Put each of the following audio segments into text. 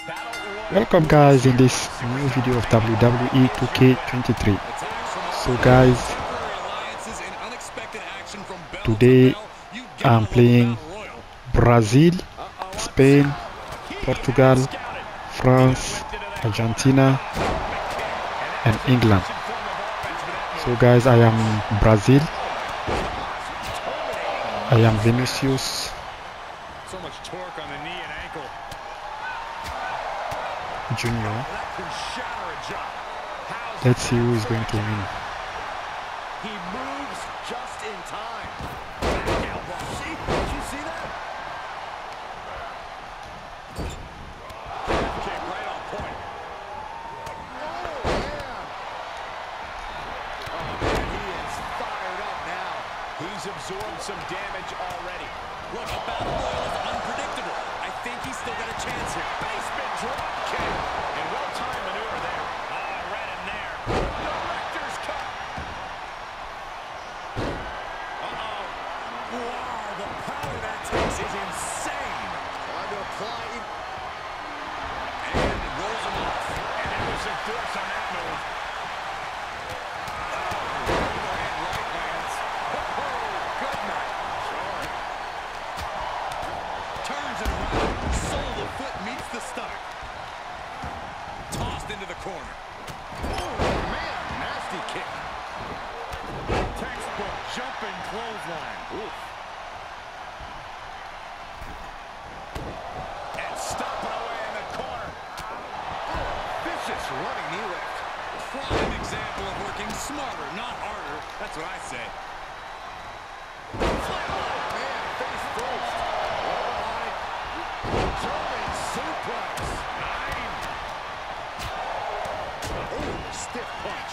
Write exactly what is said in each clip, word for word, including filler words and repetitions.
Welcome guys in this new video of W W E two K twenty-three. So guys, today I'm playing Brazil, Spain, Portugal, France, Argentina and England. So guys, I am in Brazil. I am Vinicius. So much torque on the knee and ankle. Junior. Let's see who is going to win. He moves just in time. See, did you see that? Kick right on point. Oh, man. Oh, man, he is fired up now. He's absorbed some damage already. Look, a battle royal is unpredictable. I think he's still got a chance here. Basement drop kick. And well-timed maneuver there. Oh, right in there. Director's cut. Uh-oh. Wow, the power that takes is insane. Time to apply. And it rolls him off. And there was some force on that move. Oh, overhand right hands. Oh, good night. Sure. Turns it around. Sole of foot meets the stomach. Tossed into the corner. Oh, man, nasty kick. Textbook jumping clothesline. Oof. And stomping away in the corner. Oh, vicious running knee lift. Prime example of working smarter, not harder. That's what I say. Oh, man, face first. German suplex. Nine. Oh, stiff punch.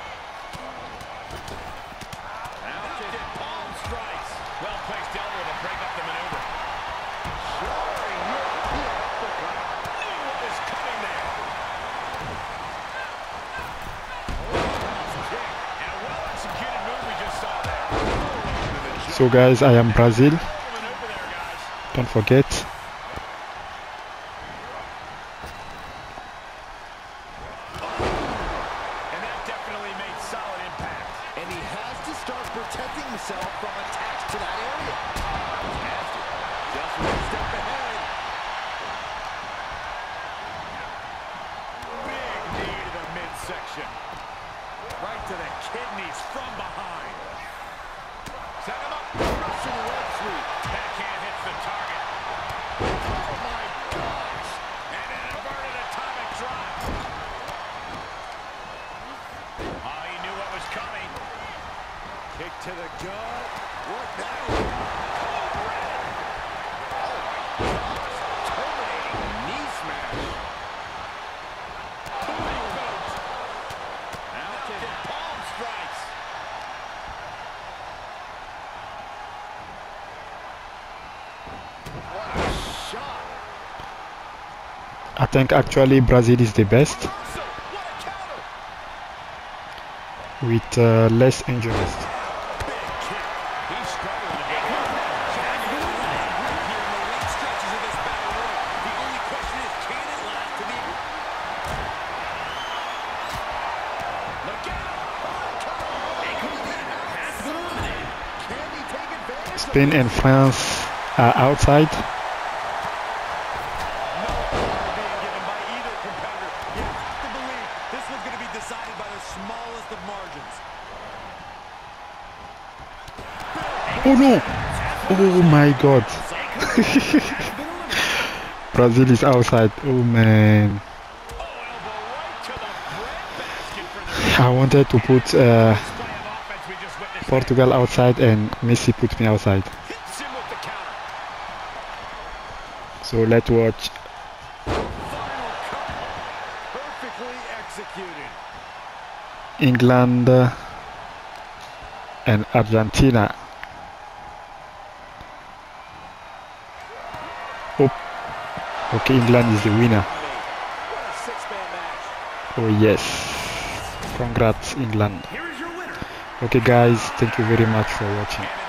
Now get palm strikes. Well placed elbow to break up the maneuver. Soaring European uppercut. Knew what was coming there. Oh, kick. And a well executed move we just saw there. So guys, I am Brazil. Maneuver there, guys. Don't forget. And that definitely made solid impact. And he has to start protecting himself from attacks to that area. Nasty. Just one step ahead. Big knee to the midsection. Right to the kidneys from behind. Set him up. Russian leg sweep. Backhand hits the target. Oh my gosh. And an inverted atomic drop. Oh, he knew what was coming. Kick to the gut. What now? Cobra. Oh my gosh. Terminating knee smash. Booty boot. Now to the palm strikes. What a shot. I think actually Brazil is the best What a counter. with uh, less injuries. Big kick. He's struggling to get hit. Here in the late stretches of this battle royal. The only question is, can it last to the end? Look out! Can he take advantage? Spain and France are outside. No power being given by either competitor. You have to believe this was going to be decided by the smallest of margins. Oh no! Oh my god! Brazil is outside. Oh man! Oh, elbow right to the breadbasket for the I wanted to put uh, display of offense we just witnessed. Portugal outside and Messi put me outside. Hits him with the counter. So let's watch. Final cut. Perfectly executed. England uh, and Argentina. Oh, okay, England is the winner. What a six-man match. Oh yes, congrats England. Here is your winner. Okay guys, thank you very much for watching.